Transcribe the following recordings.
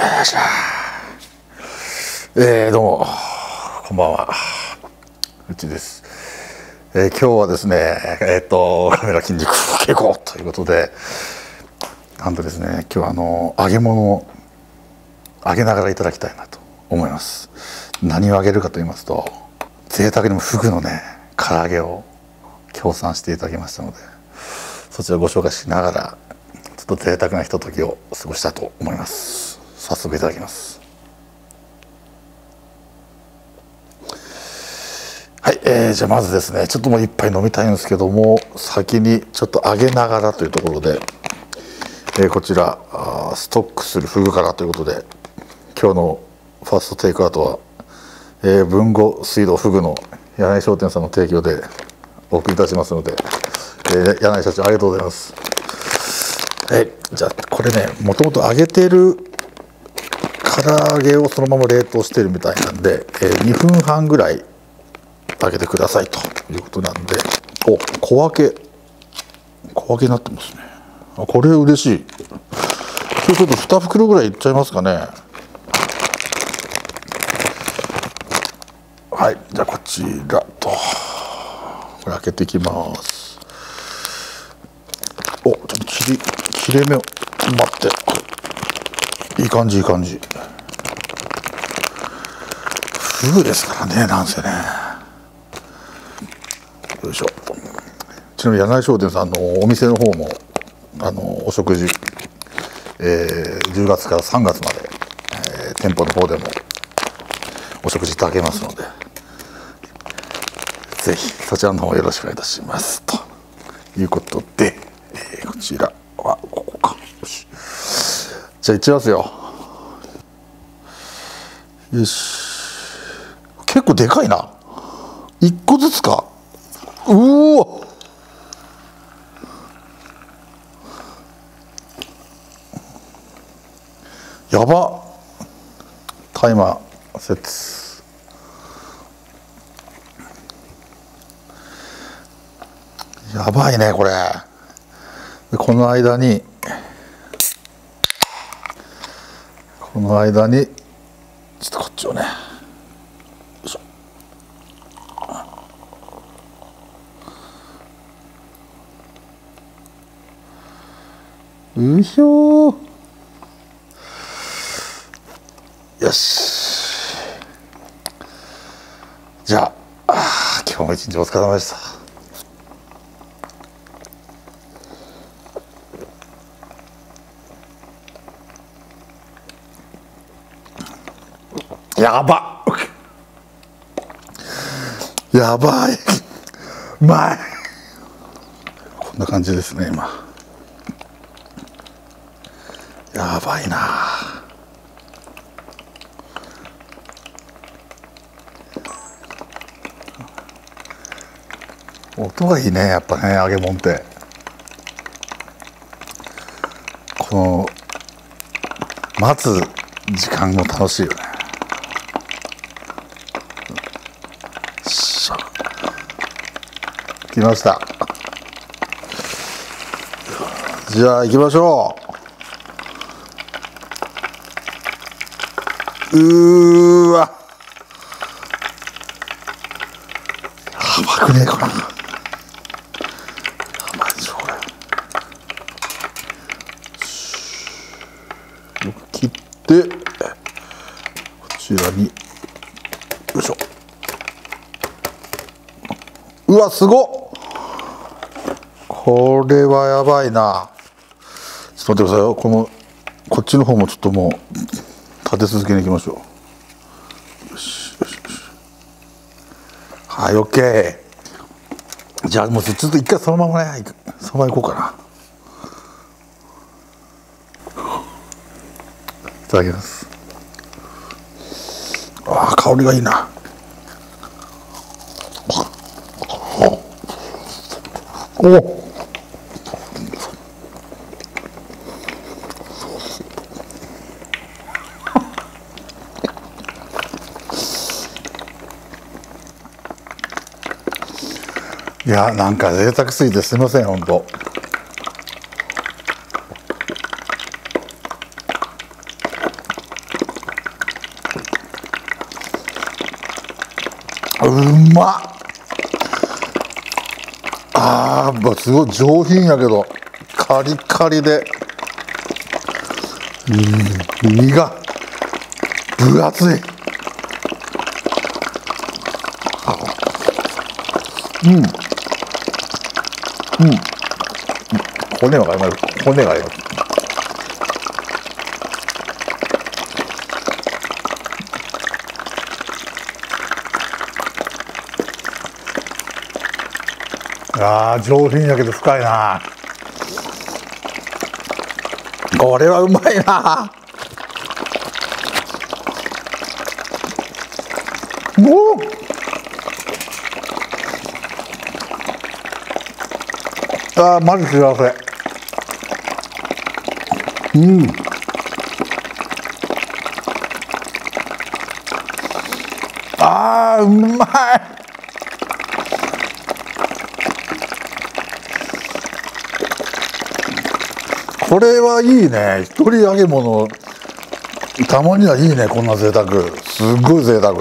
よいしょ。どうもこんばんは、うちです。今日はですねカメラ筋肉稽古ということで、なんとですね、今日は揚げ物を揚げながらいただきたいなと思います。何を揚げるかと言いますと、贅沢にもフグのね唐揚げを協賛していただきましたので、そちらをご紹介しながらちょっと贅沢なひとときを過ごしたいと思います。早速いただきます。はい、じゃあまずですね、ちょっともう一杯飲みたいんですけども、先にちょっと揚げながらというところで、こちらストックするフグからということで、今日のファーストテイクアウトは、豊後水道フグの柳井商店さんの提供でお送りいたしますので、柳井社長ありがとうございます。じゃあこれね、もともと揚げてる唐揚げをそのまま冷凍してるみたいなんで、2分半ぐらい揚げてくださいということなんで、小分けになってますね。これ嬉しい。今日ちょっと2袋ぐらいいっちゃいますかね。はい、じゃあこちらとこれ開けていきます。ちょっと切れ目を待って、いい感じいい感じ。フグですからね、なんせね。よいしょ。ちなみに柳井商店さんのお店の方もお食事、10月から3月まで、店舗の方でもお食事いただけますので、ぜひそちらの方よろしくお願いいたしますということで、こちらはここか。よし、じゃあいっちゃいますよ。よし、結構でかいな。1個ずつか。うわ、やば。タイマー設。やばいねこれ。でこの間にちょっとこっちをね、よいしょ。よいしょ。よし、じゃあ今日も一日お疲れ様でした。やばやばい、うまい。こんな感じですね今。やばいな。音がいいね、やっぱね、揚げ物って。この待つ時間も楽しいよね。来ました。じゃあ行きましょう。うーわ、やばくねえかな。やばいでしょこれ。よく切ってこちらに、よいしょ。うわ、すごっ。これはやばいな。ちょっと待ってくださいよ。こっちの方もちょっともう立て続けにいきましょう。よしよしよし。はい、OK。じゃあもうちょっと一回そのままね、そのまま行こうかな。いただきます。香りがいいな。お、いや、なんか贅沢すぎてすみません、本当。 うまっ。すごい上品やけどカリカリで、身が分厚い。骨があります。骨があります。上品やけど深いな。これはうまいな。おお、マジ幸せ。うまい。これはいいね。一人揚げ物たまにはいいね。こんな贅沢、すっごい贅沢。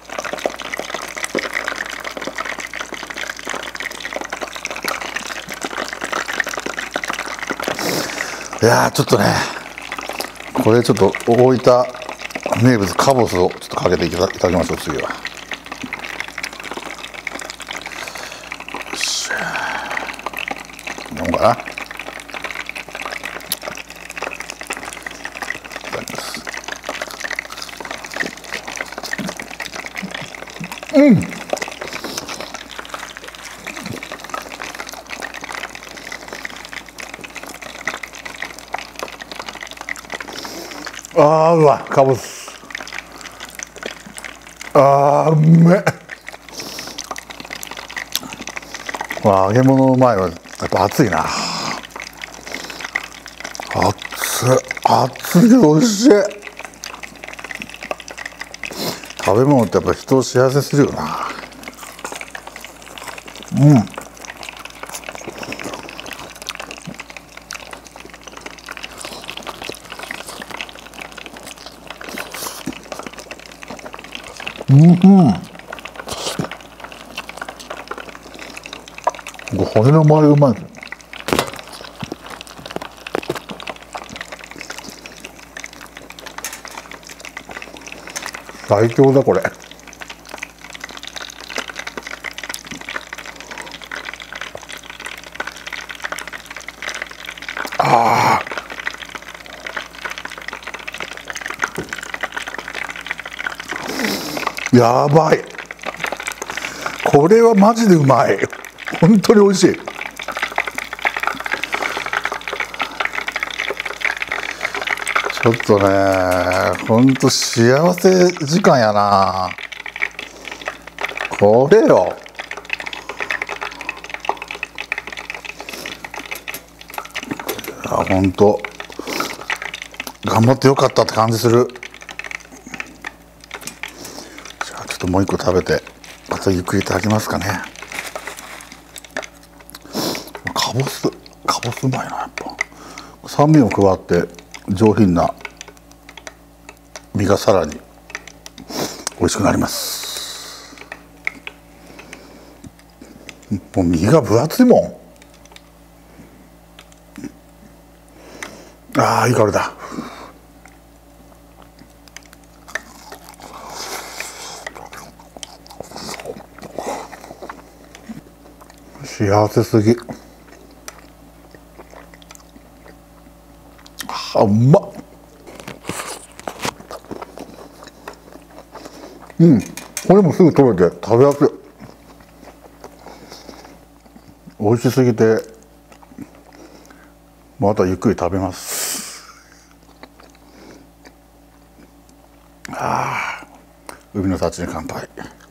いやー、ちょっとね、これちょっと大分名物カボスをちょっとかけていただきましょう。次はよし、飲むかな。うわ、かぼす。うめえ。揚げ物の前はやっぱ熱いな。熱いでおいしい。食べ物ってやっぱ人を幸せするよな。骨の周りうまいです。最強だこれ。やばい。これはマジでうまい。本当に美味しい。ちょっとね、本当幸せ時間やな。これよ。本当頑張ってよかったって感じする。じゃあちょっともう一個食べてまたゆっくりいただきますかね。かぼすうまいな。やっぱ酸味も加わって上品な身がさらに美味しくなります。もう身が分厚いもん。いい香りだ。幸せすぎ。うまっ。これもすぐ取れて食べやすい。美味しすぎてまたゆっくり食べます。海の幸に乾杯。